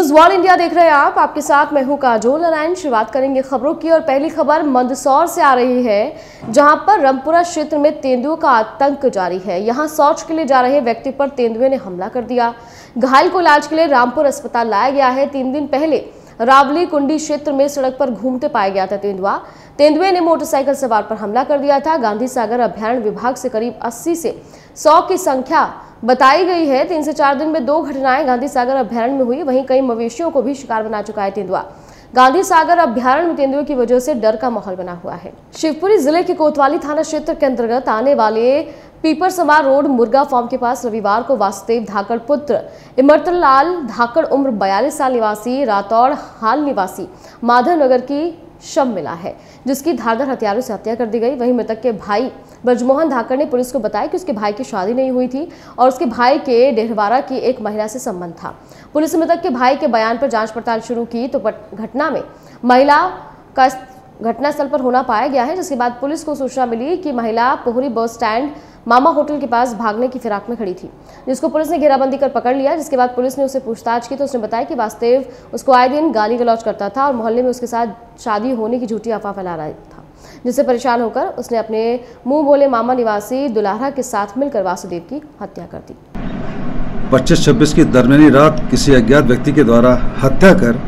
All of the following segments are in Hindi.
न्यूज वर्ल्ड इंडिया देख रहे हैं आप। आपके साथ मैं हूं काजोल नारायण। शुरुआत करेंगे खबरों की और पहली खबर मंदसौर से आ रही है, जहां पर रामपुरा क्षेत्र में तेंदुओं का आतंक जारी है। यहां शौच के लिए जा रहे व्यक्ति पर तेंदुए ने हमला कर दिया। घायल को इलाज के लिए रामपुर अस्पताल लाया गया है। 3 दिन पहले रावली कुंडी क्षेत्र में सड़क पर घूमते पाया गया था तेंदुए ने मोटरसाइकिल सवार पर हमला कर दिया था। गांधी सागर अभ्यारण्य विभाग से करीब 80 से 100 की संख्या बताई गई है। 3 से 4 दिन में 2 घटनाएं गांधी सागर अभ्यारण्य में हुई। वहीं कई मवेशियों को भी शिकार बना चुका है तेंदुआ। गांधी सागर अभ्यारण्य में तेंदुए की वजह से डर का माहौल बना हुआ है। शिवपुरी जिले के कोतवाली थाना क्षेत्र के अंतर्गत आने वाले पीपर समार रोड मुर्गा फार्म के पास रविवार को वासुदेव धाकड़ पुत्र इमरतलाल धाकड़ उम्र 42 साल निवासी रातौड़ हाल निवासी माधव नगर की शव मिला है, जिसकी धारदार हथियारों से हत्या कर दी गई। वहीं मृतक के भाई ब्रजमोहन धाकड़ ने पुलिस को बताया कि उसके भाई की शादी नहीं हुई थी और उसके भाई के डेहरवाड़ा की एक महिला से संबंध था। पुलिस ने मृतक के भाई के बयान पर जांच पड़ताल शुरू की तो घटना में महिला का घटनास्थल पर होना पाया गया है, जिसके बाद पुलिस को सूचना मिली कि महिला पोहरी बस स्टैंड मामा होटल के पास भागने की फिराक में खड़ी थी, जिसको पुलिस ने घेराबंदी कर पकड़ लिया। जिसके बाद पुलिस ने उसे पूछताछ की तो उसने बताया कि वासुदेव उसको आए दिन गाली गलौज करता था और मोहल्ले में उसके साथ शादी होने की झूठी अफवाह फैला रहा था, जिससे परेशान होकर उसने अपने मुंह बोले मामा निवासी दुलारा के साथ मिलकर वासुदेव की हत्या कर दी। 25-26 की दरमियानी रात किसी अज्ञात व्यक्ति के द्वारा हत्या कर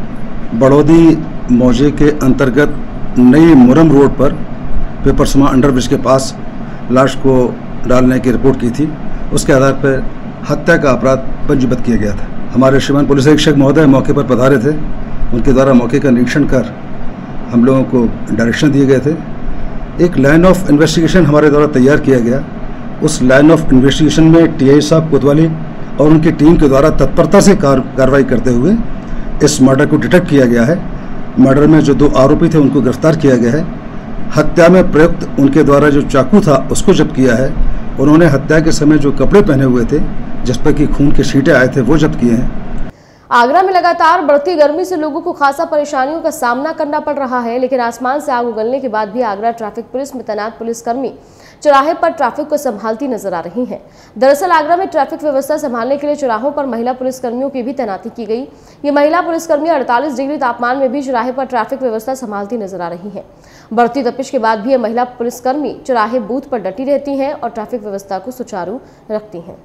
बड़ौदी मौजे के अंतर्गत नई मुरम रोड पर पेपरसमा अंडरब्रिज के पास लाश को डालने की रिपोर्ट की थी। उसके आधार पर हत्या का अपराध पंजीबद्ध किया गया था। हमारे श्रीमान पुलिस अधीक्षक महोदय मौके पर पधारे थे। उनके द्वारा मौके का निरीक्षण कर हम लोगों को डायरेक्शन दिए गए थे। एक लाइन ऑफ इन्वेस्टिगेशन हमारे द्वारा तैयार किया गया। उस लाइन ऑफ इन्वेस्टिगेशन में टीआई साहब कोतवाली और उनकी टीम के द्वारा तत्परता से कार्रवाई करते हुए इस मर्डर को डिटेक्ट किया गया है। मर्डर में जो 2 आरोपी थे उनको गिरफ्तार किया गया है। हत्या में प्रयुक्त उनके द्वारा जो चाकू था उसको जब्त किया है। उन्होंने हत्या के समय जो कपड़े पहने हुए थे जिस पर कि खून के छींटे आए थे वो जब्त किए हैं। आगरा में लगातार बढ़ती गर्मी से लोगों को खासा परेशानियों का सामना करना पड़ रहा है, लेकिन आसमान से आग उगलने के बाद भी आगरा ट्रैफिक पुलिस में तैनात पुलिसकर्मी चौराहे पर ट्रैफिक को संभालती नजर आ रही हैं। दरअसल आगरा में ट्रैफिक व्यवस्था संभालने के लिए चौराहों पर महिला पुलिसकर्मियों की भी तैनाती की गई। ये महिला पुलिसकर्मी 48 डिग्री तापमान में भी चौराहे पर ट्रैफिक व्यवस्था संभालती नजर आ रही हैं। बढ़ती तपिश के बाद भी ये महिला पुलिसकर्मी चौराहे बूथ पर डटी रहती हैं और ट्रैफिक व्यवस्था को सुचारू रखती हैं।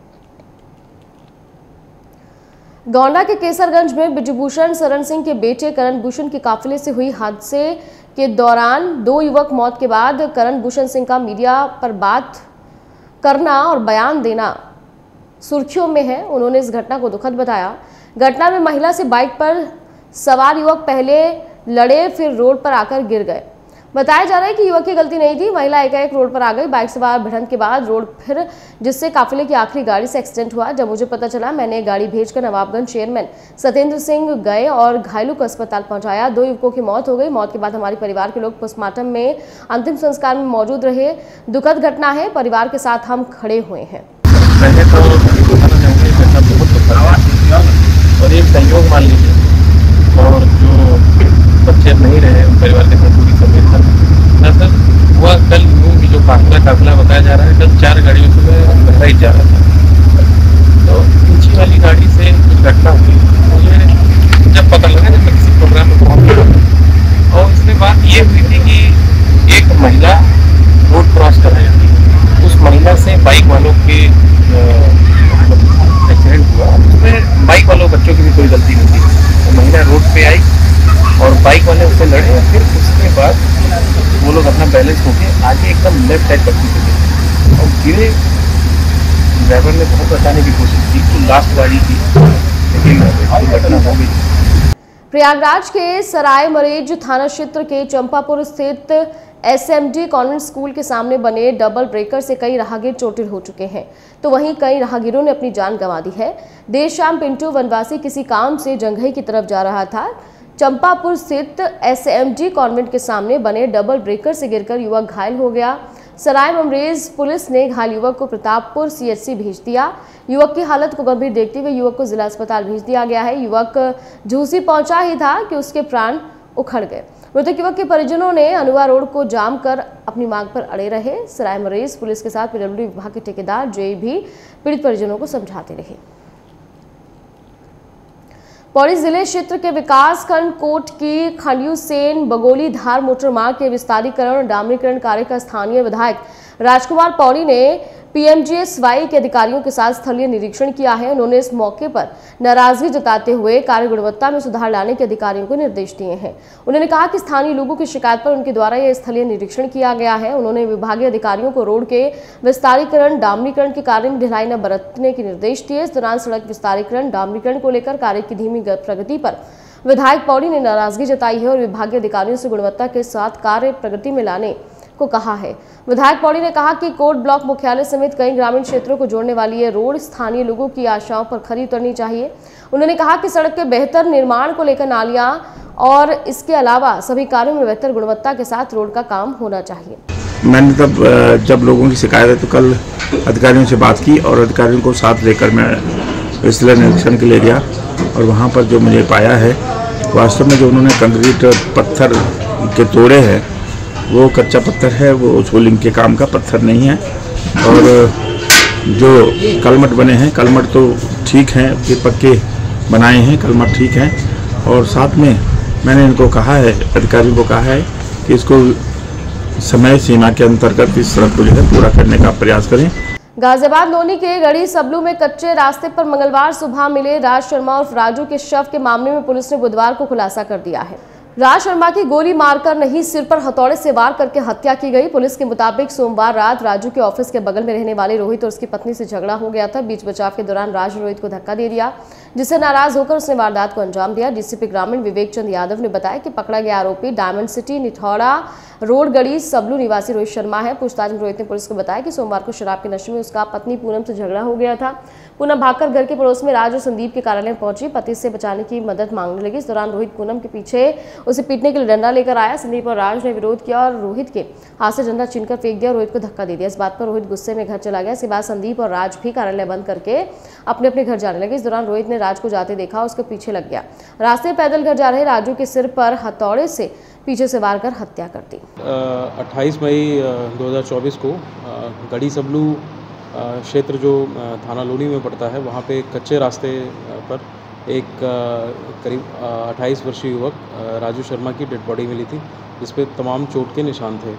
गोंडा के केसरगंज में ब्रिजभूषण शरण सिंह के बेटे करण भूषण के काफिले से हुई हादसे के दौरान 2 युवक मौत के बाद करण भूषण सिंह का मीडिया पर बात करना और बयान देना सुर्खियों में है। उन्होंने इस घटना को दुखद बताया। घटना में महिला से बाइक पर सवार युवक पहले लड़े, फिर रोड पर आकर गिर गए। बताया जा रहा है कि युवक की गलती नहीं थी। महिला एकाएक रोड पर आ गई। बाइक सवार भिड़ंत के बाद रोड फिर, जिससे काफिले की आखिरी गाड़ी से एक्सीडेंट हुआ। जब मुझे पता चला, मैंने गाड़ी भेजकर नवाबगंज चेयरमैन सत्येंद्र सिंह गए और घायलों को अस्पताल पहुंचाया। 2 युवकों की मौत हो गई। मौत के बाद हमारे परिवार के लोग पोस्टमार्टम में अंतिम संस्कार में मौजूद रहे। दुखद घटना है। परिवार के साथ हम खड़े हुए हैं। और एक सहयोग मान लीजिए और जो बच्चे नहीं रहे परिवार के साथ पूरी संवेदना सर हुआ। कल जो काफिला बताया जा रहा है, कल 4 गाड़ियों से बहराइच जा रहा था, तो पीछे वाली गाड़ी से कुछ घटना हुई। मुझे जब पता लगा, जब मैं किसी प्रोग्राम में पहुंच गया और उसमें बात ये हुई थी कि एक महिला रोड क्रॉस कर रही थी। उस महिला से बाइक वालों के एक्सीडेंट हुआ। उसमें बाइक वालों बच्चों की भी कोई गलती नहीं थी। तो महिला रोड पे आई और बाइक वाले उससे लड़े और फिर उसके बाद वो लोग अपना बैलेंस होके आगे एकदम लेफ्ट साइड पर गिरे और गिरे। ड्राइवर ने बहुत बचाने की कोशिश की तो लास्ट गाड़ी थी, लेकिन घटना हो गई। प्रयागराज के सराय मरेज थाना क्षेत्र के चंपापुर स्थित एसएमडी कॉन्वेंट स्कूल के सामने बने डबल ब्रेकर से कई राहगीर चोटिल हो चुके हैं, तो वहीं कई राहगीरों ने अपनी जान गंवा दी है। देर शाम पिंटू वनवासी किसी काम से जंघई की तरफ जा रहा था। चंपापुर स्थित एसएमडी कॉन्वेंट के सामने बने डबल ब्रेकर से गिरकर युवक घायल हो गया। सराय ममरेज पुलिस ने घायल युवक को प्रतापपुर सीएचसी भेज दिया। युवक की हालत को गंभीर देखते हुए युवक को जिला अस्पताल भेज दिया गया है। युवक झूसी पहुंचा ही था कि उसके प्राण उखड़ गए। मृतक युवक के परिजनों ने अनुवा रोड को जाम कर अपनी मांग पर अड़े रहे। सराय ममरेज पुलिस के साथ पीडब्ल्यूडी विभाग के ठेकेदार जेई भी पीड़ित परिजनों को समझाते रहे। पौड़ी जिले क्षेत्र के विकास खंड कोट की खंडियू सेन बगोली धार मोटर मार्ग के विस्तारीकरण और डामरीकरण कार्य का स्थानीय विधायक राजकुमार पौड़ी ने पीएमजीएसवाई के अधिकारियों के साथ स्थलीय निरीक्षण किया है। उन्होंने इस मौके पर नाराजगी जताते हुए कार्य गुणवत्ता में सुधार लाने के अधिकारियों को निर्देश दिए हैं। उन्होंने कहा कि स्थानीय लोगों की शिकायत पर उनके द्वारा यह स्थलीय निरीक्षण किया गया है। उन्होंने विभागीय अधिकारियों को रोड के विस्तारीकरण डामरीकरण के कार्य में ढिलाई न बरतने के निर्देश दिए। इस दौरान सड़क विस्तारीकरण डामरीकरण को लेकर कार्य की धीमी प्रगति पर विधायक पौड़ी ने नाराजगी जताई है और विभागीय अधिकारियों से गुणवत्ता के साथ कार्य प्रगति में लाने को कहा है। विधायक पौड़ी ने कहा कि कोट ब्लॉक मुख्यालय समेत कई ग्रामीण क्षेत्रों को जोड़ने वाली ये रोड स्थानीय लोगों की आशाओं पर खरी उतरनी चाहिए। उन्होंने कहा कि सड़क के बेहतर निर्माण को लेकर नालियां और इसके अलावा सभी कार्यों में बेहतर गुणवत्ता के साथ रोड का काम होना चाहिए। मैंने तब जब लोगों की शिकायत है तो कल अधिकारियों से बात की और अधिकारियों को साथ लेकर मैं स्थलीय निरीक्षण के लिए गया और वहाँ पर जो मुझे पाया है वास्तव में जो उन्होंने कंक्रीट पत्थर के तोड़े हैं वो कच्चा पत्थर है, वो सोलिंग के काम का पत्थर नहीं है। और जो कलमट बने हैं कलमट तो ठीक हैं, ये पक्के बनाए हैं, कलमट ठीक हैं। और साथ में मैंने इनको कहा है, अधिकारियों को कहा है कि इसको समय सीमा के अंतर्गत इस सड़क को जो है पूरा करने का प्रयास करें। गाजियाबाद लोनी के गढ़ी सबलू में कच्चे रास्ते पर मंगलवार सुबह मिले राज शर्मा और राजू के शव के मामले में पुलिस ने बुधवार को खुलासा कर दिया है। राज शर्मा की गोली मारकर नहीं सिर पर हथौड़े से वार करके हत्या की गई। पुलिस के मुताबिक सोमवार रात राजू के ऑफिस के बगल में रहने वाले रोहित और उसकी पत्नी से झगड़ा हो गया था। बीच बचाव के दौरान राज रोहित को धक्का दे दिया, जिससे नाराज होकर उसने वारदात को अंजाम दिया। डीसीपी ग्रामीण विवेक चंद यादव ने बताया कि पकड़ा गया आरोपी diamond city Nithora road Garhi Sablu निवासी रोहित शर्मा है। पूछताछ में रोहित ने पुलिस को बताया कि सोमवार को शराब के नशे में उसका पत्नी पूनम से झगड़ा हो गया था। पूनम भागकर घर के पड़ोस में राज और संदीप के कार्यालय में पहुंची, पति से बचाने की मदद मांगने लगी। इस दौरान रोहित पूनम के पीछे उसे पीटने के लिए डंडा लेकर आया। संदीप और राज ने विरोध किया और रोहित के हाथ से डंडा छीनकर फेंक दिया और रोहित को धक्का दे दिया। इस बात पर रोहित गुस्से में घर चला गया। इसके बाद संदीप और राज भी कार्यालय बंद करके अपने अपने घर जाने लगे। इस दौरान रोहित ने राज को जाते देखा, उसके पीछे लग गया। रास्ते पैदल घर जा रहे राजू के सिर पर हथौड़े से पीछे से वार कर हत्या कर दी। 28 मई 2024 को गढ़ी सबलू क्षेत्र जो थाना लोनी में पड़ता है, वहाँ पे कच्चे रास्ते पर एक करीब 28 वर्षीय युवक राजू शर्मा की डेड बॉडी मिली थी, जिस पे तमाम चोट के निशान थे।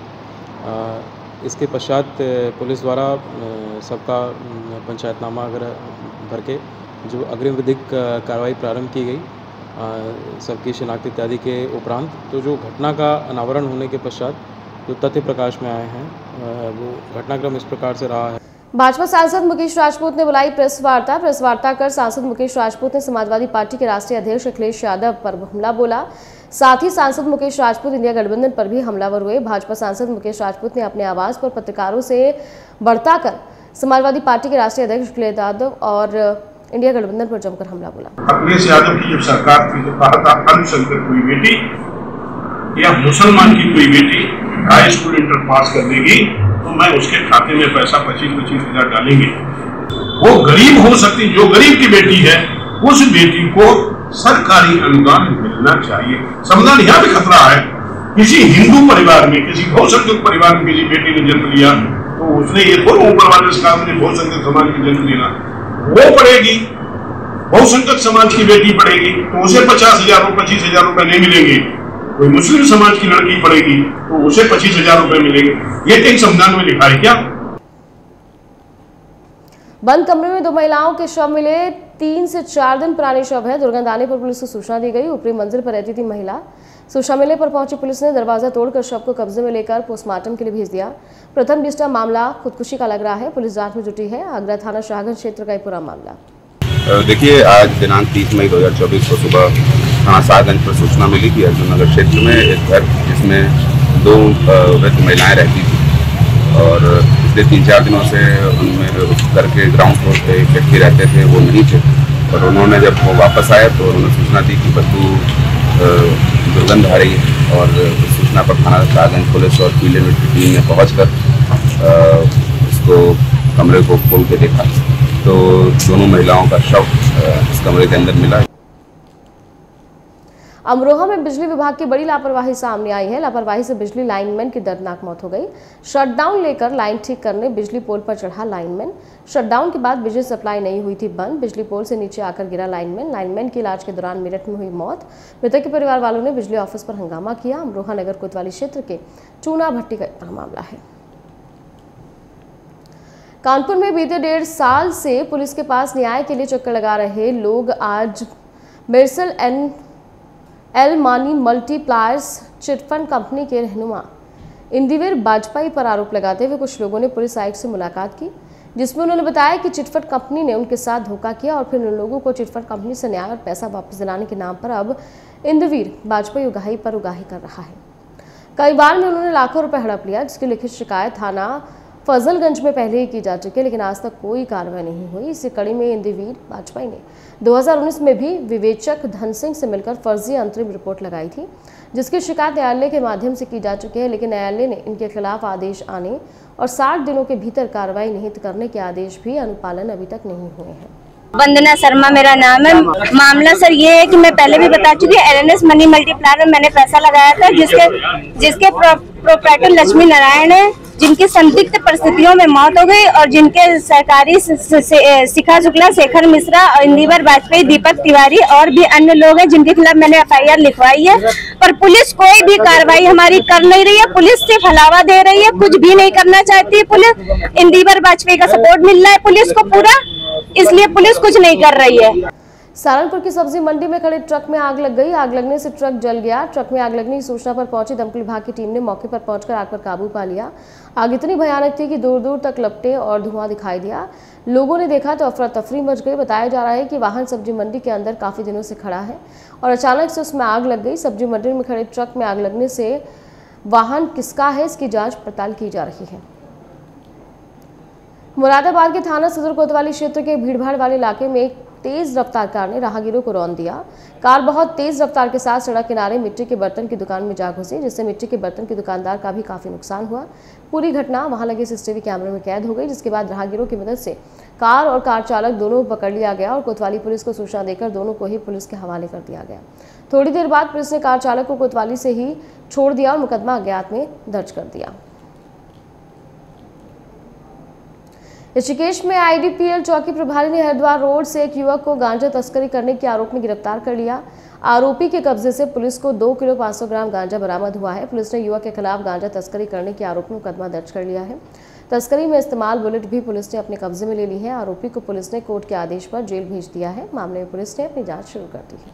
इसके पश्चात पुलिस द्वारा सबका पंचायतनामा वगैरह भर के जो अग्रिम विधिक कार्रवाई प्रारंभ की गई, सबकी शिनाख्त इत्यादि के उपरांत, तो जो घटना का अनावरण होने के पश्चात जो तथ्य प्रकाश में आए हैं वो घटनाक्रम इस प्रकार से रहा है। भाजपा सांसद मुकेश राजपूत ने बुलाई प्रेस वार्ता कर सांसद मुकेश राजपूत ने समाजवादी पार्टी के राष्ट्रीय अध्यक्ष अखिलेश यादव पर हमला बोला। साथ ही सांसद मुकेश राजपूत इंडिया गठबंधन पर भी हमलावर हुए। भाजपा सांसद मुकेश राजपूत ने अपने आवास पर पत्रकारों से बढ़ता कर समाजवादी पार्टी के राष्ट्रीय अध्यक्ष अखिलेश यादव और इंडिया गठबंधन पर जमकर हमला बोला। अखिलेश यादव की जब सरकार थी तो कहा था अल्पसंख्यक कोई बेटी या मुसलमान की कोई बेटी हाई स्कूल इंटर पास कर देगी तो मैं उसके खाते में पैसा 25-25 हजार डालेंगे। वो गरीब हो सकती, जो गरीब की बेटी है उस बेटी को सरकारी अनुदान मिलना चाहिए। संविधान यहाँ भी खतरा है। किसी हिंदू परिवार में, किसी बहुसंख्यक परिवार में किसी बेटी ने जन्म लिया तो उसने ये थोड़ा ऊपर वाले से कहा मुझे बहुसंख्यक समाज में जन्म लेना, वो पढ़ेगी, बहुसंख्यक समाज की बेटी पढ़ेगी तो उसे 50,000 रुपए 25,000 रुपए नहीं मिलेंगे। कोई मुस्लिम समाज की लड़की पढ़ेगी तो उसे 25,000 रुपए मिलेंगे। ये कहीं संविधान में लिखा है क्या? बंद कमरे में 2 महिलाओं के शव मिले। 3 से 4 दिन पुराने शव है। दुर्गंध आने पर पुलिस को सूचना दी गई। ऊपरी मंजिल पर रहती थी महिला। सूचना मिलने पर पहुंची पुलिस ने दरवाजा तोड़कर शव को कब्जे में लेकर पोस्टमार्टम के लिए भेज दिया। प्रथम दृष्टया मामला खुदकुशी का लग रहा है। पुलिस जांच में जुटी है। आगरा थाना शाहगंज क्षेत्र का पूरा मामला। देखिए, आज दिनांक 30 मई 2024 को सुबह थाना शाहगंज पर सूचना मिली कि अर्जुन नगर क्षेत्र में एक घर जिसमें 2 वृद्ध महिलाएं रहती थी और पिछले 3-4 दिनों से उनमें उस घर के ग्राउंड फ्लोर पे एक व्यक्ति रहते थे, वो नहीं थे। और उन्होंने जब वो वापस आए तो उन्होंने सूचना दी कि बदबू दुर्गंध आ रही है और उस सूचना पर थाना शाहगंज पुलिस और पीले मिट्टी टीम ने पहुँचकर उसको कमरे को खोल के देखा तो दोनों महिलाओं का शव इस कमरे के अंदर मिला। अमरोहा में बिजली विभाग की बड़ी लापरवाही सामने आई है। लापरवाही से बिजली लाइनमैन की दर्दनाक मौत हो गई। शटडाउन लेकर लाइन ठीक करने बिजली पोल पर चढ़ा लाइनमैन। शटडाउन के बाद बिजली सप्लाई नहीं हुई थी बंद। बिजली पोल से नीचे आकर गिरा लाइनमैन। लाइनमैन की इलाज के दौरान मेरठ में हुई मौत। मृतक के परिवार वालों ने बिजली ऑफिस पर हंगामा किया। अमरोहा नगर कोतवाली क्षेत्र के चूना भट्टी का मामला है। कानपुर में बीते 1.5 साल से पुलिस के पास न्याय के लिए चक्कर लगा रहे लोग आज मेर्सल L money multipliers chit fund company के रहनुमा इंदिवर बाजपेयी पर आरोप लगाते हुए कुछ लोगों ने पुलिस आयुक्त से मुलाकात की, जिसमें उन्होंने बताया कि चिटफंड कंपनी ने उनके साथ धोखा किया और फिर उन लोगों को चिटफंड कंपनी से न्याय और पैसा वापस दिलाने के नाम पर अब इंदिवर बाजपेयी उगाही पर उगाही कर रहा है। कई बार में उन्होंने लाखों रुपए हड़प लिया, जिसकी लिखित शिकायत थाना फजलगंज में पहले ही की जा चुकी है, लेकिन आज तक कोई कार्रवाई नहीं हुई। इसी कड़ी में इंदिवर बाजपेयी ने 2019 में भी विवेचक धन सिंह से मिलकर फर्जी अंतरिम रिपोर्ट लगाई थी, जिसकी शिकायत न्यायालय के माध्यम से की जा चुकी है, लेकिन न्यायालय ने इनके खिलाफ आदेश आने और 60 दिनों के भीतर कार्रवाई निहित करने के आदेश भी अनुपालन अभी तक नहीं हुए हैं। वंदना शर्मा मेरा नाम है। मामला सर ये है कि मैं पहले भी बता चुकी हूँ, LNS मनी मल्टीप्लायर में मैंने पैसा लगाया था, जिसके प्रोप्राइटर लक्ष्मी नारायण है, जिनकी संदिग्ध परिस्थितियों में मौत हो गई और जिनके सहकारी शिखा शुक्ला, शेखर मिश्रा और इंदिवर बाजपेयी, दीपक तिवारी और भी अन्य लोग हैं जिनके खिलाफ मैंने FIR लिखवाई है, पर पुलिस कोई भी कार्रवाई हमारी कर नहीं रही है। पुलिस सिर्फ हलावा दे रही है, कुछ भी नहीं करना चाहती है पुलिस। इंदिवर बाजपेयी का सपोर्ट मिल रहा है पुलिस को पूरा, इसलिए पुलिस कुछ नहीं कर रही है। सहारनपुर की सब्जी मंडी में खड़े ट्रक में आग लग गई। आग लगने से ट्रक जल गया। ट्रक में आग लगने की सूचना पर पहुंची दमकल विभाग की टीम ने मौके पर पहुंचकर आग पर काबू पा लिया। आग इतनी भयानक थी कि दूर दूर तक लपटे और धुआं दिखाई दिया। लोगों ने देखा तो अफरा तफरी मच गई। बताया जा रहा है कि वाहन सब्जी मंडी के अंदर काफी दिनों से खड़ा है और अचानक से उसमें आग लग गई। सब्जी मंडी में खड़े ट्रक में आग लगने से वाहन किसका है, इसकी जाँच पड़ताल की जा रही है। मुरादाबाद के थाना सदर कोतवाली क्षेत्र के भीड़भाड़ वाले इलाके में एक तेज रफ्तार कार ने राहगीरों को रौंद दिया। कार बहुत तेज रफ्तार के साथ सड़क किनारे मिट्टी के बर्तन की दुकान में जा घुसी, जिससे मिट्टी के बर्तन की दुकानदार का भी काफी नुकसान हुआ। पूरी घटना वहां लगे CCTV कैमरे में कैद हो गई, जिसके बाद राहगीरों की मदद से कार और कार चालक दोनों को पकड़ लिया गया और कोतवाली पुलिस को सूचना देकर दोनों को ही पुलिस के हवाले कर दिया गया। थोड़ी देर बाद पुलिस ने कार चालक को कोतवाली से ही छोड़ दिया और मुकदमा अज्ञात में दर्ज कर दिया। ऋषिकेश में IDPL चौकी प्रभारी ने हरिद्वार रोड से एक युवक को गांजा तस्करी करने के आरोप में गिरफ्तार कर लिया। आरोपी के कब्जे से पुलिस को 2 किलो 500 ग्राम गांजा बरामद हुआ है। पुलिस ने युवक के खिलाफ गांजा तस्करी करने के आरोप में मुकदमा दर्ज कर लिया है। तस्करी में इस्तेमाल बुलेट भी पुलिस ने अपने कब्जे में ले ली है। आरोपी को पुलिस ने कोर्ट के आदेश पर जेल भेज दिया है। मामले में पुलिस ने अपनी जाँच शुरू कर दी है।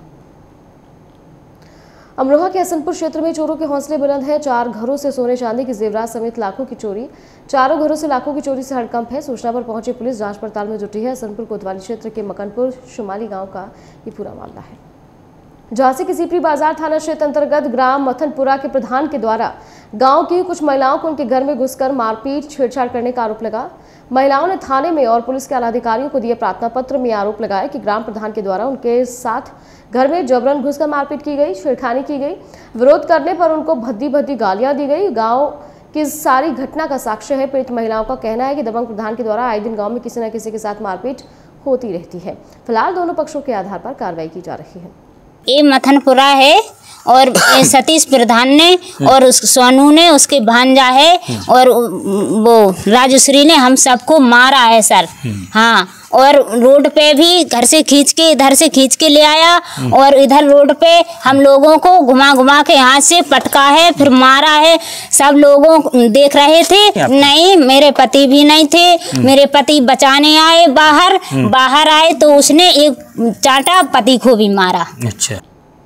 अमरोहा के हसनपुर क्षेत्र में चोरों के हौसले बुलंद है। 4 घरों से सोने चांदी की जेवरात समेत लाखों की चोरी। चारों घरों से लाखों की चोरी से हड़कंप है। सूचना पर पहुंची पुलिस जांच पड़ताल में जुटी है। हसनपुर कोतवाली क्षेत्र के मकनपुर शुमाली गांव का ये पूरा मामला है। झांसी के सीपरी बाजार थाना क्षेत्र अंतर्गत ग्राम मथनपुरा के प्रधान के द्वारा गांव की कुछ महिलाओं को उनके घर में घुसकर मारपीट छेड़छाड़ करने का आरोप लगा। महिलाओं ने थाने में और पुलिस के आला अधिकारियों को दिए प्रार्थना पत्र में आरोप लगाया कि ग्राम प्रधान के द्वारा उनके साथ घर में जबरन घुसकर मारपीट की गई, छेड़खानी की गई। विरोध करने पर उनको भद्दी भद्दी गालियां दी गई। गांव की सारी घटना का साक्ष्य है। पीड़ित महिलाओं का कहना है कि दबंग प्रधान के द्वारा आए दिन गांव में किसी न किसी के साथ मारपीट होती रहती है। फिलहाल दोनों पक्षों के आधार पर कार्रवाई की जा रही है। ये मथनपुरा है और सतीश प्रधान ने और उस सोनू ने, उसके भांजा है और वो राजश्री ने हम सबको मारा है सर। हाँ, और रोड पे भी घर से खींच के इधर से खींच के ले आया और इधर रोड पे हम लोगों को घुमा घुमा के हाथ से पटका है, फिर मारा है। सब लोगों देख रहे थे। नहीं, मेरे पति भी नहीं थे। मेरे पति बचाने आए, बाहर आए तो उसने एक चाटा पति को भी मारा। अच्छा।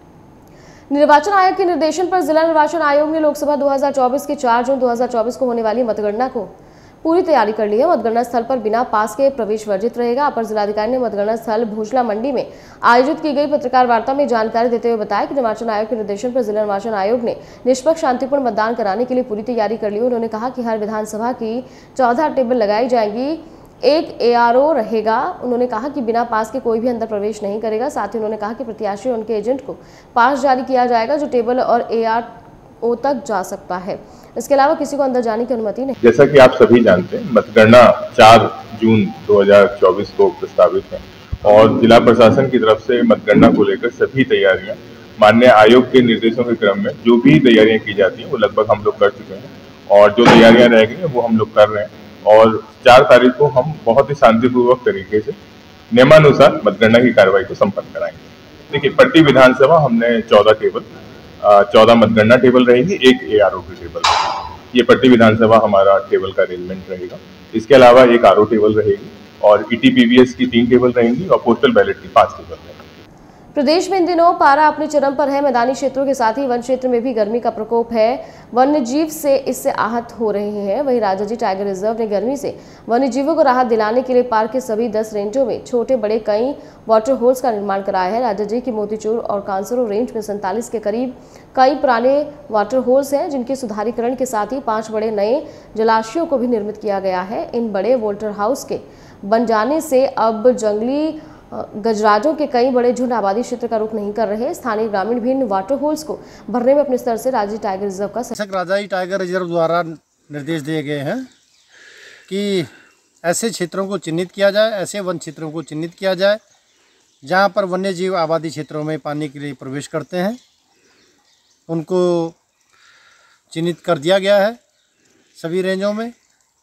निर्वाचन आयोग के निर्देशन पर जिला निर्वाचन आयोग ने लोकसभा 2024 के 4 जून 2024 को होने वाली मतगणना को पूरी तैयारी कर ली है। मतगणना स्थल पर बिना पास के प्रवेश वर्जित रहेगा। अपर जिलाधिकारी ने मतगणना स्थल भोजला मंडी में आयोजित की गई पत्रकार वार्ता में जानकारी देते हुए बताया कि निर्वाचन आयोग के निर्देशन पर जिला निर्वाचन आयोग ने निष्पक्ष शांतिपूर्ण मतदान कराने के लिए पूरी तैयारी कर ली। उन्होंने कहा कि हर विधानसभा की 14 टेबल लगाई जाएंगी, एक ARO रहेगा। उन्होंने कहा कि बिना पास के कोई भी अंदर प्रवेश नहीं करेगा। साथ ही उन्होंने कहा कि प्रत्याशी और उनके एजेंट को पास जारी किया जाएगा जो टेबल और ARO तक जा सकता है। इसके अलावा किसी को अंदर जाने की अनुमति नहीं। जैसा कि आप सभी जानते हैं, मतगणना 4 जून 2024 को प्रस्तावित है और जिला प्रशासन की तरफ से मतगणना को लेकर सभी तैयारियां माननीय आयोग के निर्देशों के क्रम में जो भी तैयारियां की जाती हैं वो लगभग हम लोग कर चुके हैं, और जो तैयारियां रह गई हैं वो हम लोग कर रहे हैं। और 4 तारीख को हम बहुत ही शांतिपूर्वक तरीके से नियमानुसार मतगणना की कार्रवाई को संपन्न कराएंगे। देखिए, पट्टी विधानसभा हमने 14 मतगणना टेबल रहेगी, 1 ARO टेबल। ये पट्टी विधानसभा हमारा टेबल का अरेंजमेंट रहेगा। इसके अलावा 1 RO टेबल रहेगी और ETPVS की 3 टेबल रहेंगी और पोस्टल बैलेट की 5 टेबल रहेंगी। प्रदेश में इन दिनों पारा अपने चरम पर है। मैदानी क्षेत्रों के साथ ही वन क्षेत्र में भी गर्मी का प्रकोप है। वन्य जीव से इससे आहत हो रहे हैं। वहीं राजाजी टाइगर रिजर्व ने गर्मी से वन्य जीवों को राहत दिलाने के लिए पार्क के सभी 10 रेंजों में छोटे बड़े कई वाटर होल्स का निर्माण कराया है। राजाजी की मोतीचूर और कांसरो रेंज में 47 के करीब कई पुराने वाटर होल्स हैं, जिनके सुधारीकरण के साथ ही 5 बड़े नए जलाशयों को भी निर्मित किया गया है। इन बड़े वाटर हाउस के बन जाने से अब जंगली गजराजों के कई बड़े झुंड आबादी क्षेत्र का रुख नहीं कर रहे। स्थानीय ग्रामीण भी इन वाटर होल्स को भरने में अपने स्तर से राजाजी टाइगर रिजर्व का राजाजी टाइगर रिजर्व द्वारा निर्देश दिए गए हैं कि ऐसे क्षेत्रों को चिन्हित किया जाए, ऐसे वन क्षेत्रों को चिन्हित किया जाए जहां पर वन्य जीव आबादी क्षेत्रों में पानी के लिए प्रवेश करते हैं। उनको चिन्हित कर दिया गया है सभी रेंजों में।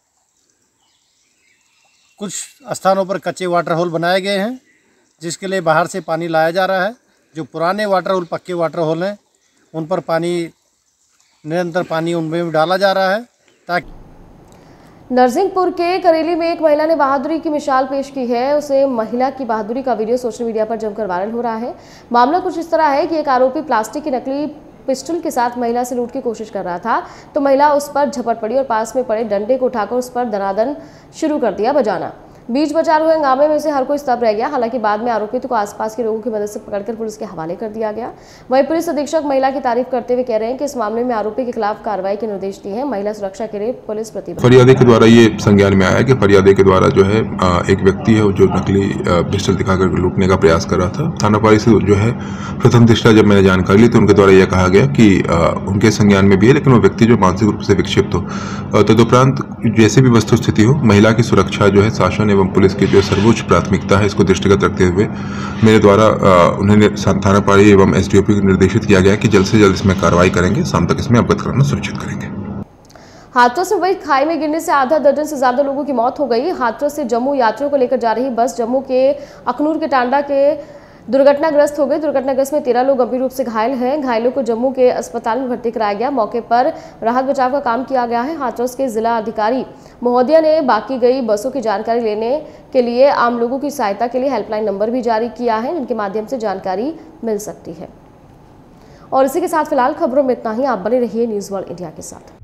कुछ स्थानों पर कच्चे वाटर होल बनाए गए हैं जिसके लिए बाहर से पानी लाया जा रहा है। जो पुराने वाटर होल, पक्के वाटर होल हैं, उन पर निरंतर पानी उनमें डाला जा रहा है ताकि। नरसिंहपुर के करेली में एक महिला ने बहादुरी की मिसाल पेश की है। उसे महिला की बहादुरी का वीडियो सोशल मीडिया पर जमकर वायरल हो रहा है। मामला कुछ इस तरह है कि एक आरोपी प्लास्टिक की नकली पिस्टल के साथ महिला से लूट की कोशिश कर रहा था, तो महिला उस पर झपट पड़ी और पास में पड़े डंडे को उठाकर उस पर दनादन शुरू कर दिया बजाना। बीच बचार हुए हंगामे में से हर कोई स्तब्ध रह गया। हालांकि बाद में आरोपित को आसपास के लोगों की मदद से पकड़कर पुलिस के हवाले कर दिया गया। वहीं पुलिस अधीक्षक महिला की तारीफ करते हुए कह रहे हैं कि इस मामले में आरोपी के खिलाफ कार्रवाई के निर्देश दिए हैं। महिला सुरक्षा के लिए पुलिस प्रतिबद्ध। फरियादी के द्वारा ये संज्ञान में आया कि फरियादी के द्वारा जो है एक व्यक्ति है जो नकली पिस्टल दिखाकर लूटने का प्रयास कर रहा था। थाना पारी से जो है प्रथम दृष्टया जब मैंने जानकारी ली तो उनके द्वारा यह कहा गया कि उनके संज्ञान में भी है, लेकिन वो व्यक्ति जो मानसिक रूप से विक्षिप्त हो। तदुपरांत जैसे भी वस्तु स्थिति हो, महिला की सुरक्षा जो है शासन एवं पुलिस की जो सर्वोच्च प्राथमिकता है, इसको दृष्टिगत रखते हुए मेरे द्वारा उन्हें थाना पारी एवं SDOP को निर्देशित किया गया कि जल्द से जल्द इसमें कार्रवाई करेंगे, शाम तक इसमें अवगत कराना सुनिश्चित करेंगे। हाथरस में वही खाई में गिरने से आधा दर्जन से ज्यादा लोगों की मौत हो गई। हाथरस से जम्मू यात्रियों को लेकर जा रही बस जम्मू के अखनूर के टांडा के दुर्घटनाग्रस्त हो गई। दुर्घटनाग्रस्त में 13 लोग गंभीर रूप से घायल हैं। घायलों को जम्मू के अस्पताल में भर्ती कराया गया। मौके पर राहत बचाव का काम किया गया है। हाथरस के जिला अधिकारी महोदय ने बाकी गई बसों की जानकारी लेने के लिए आम लोगों की सहायता के लिए हेल्पलाइन नंबर भी जारी किया है, जिनके माध्यम से जानकारी मिल सकती है। और इसी के साथ फिलहाल खबरों में इतना ही। आप बने रहिए न्यूज़ वर्ल्ड इंडिया के साथ।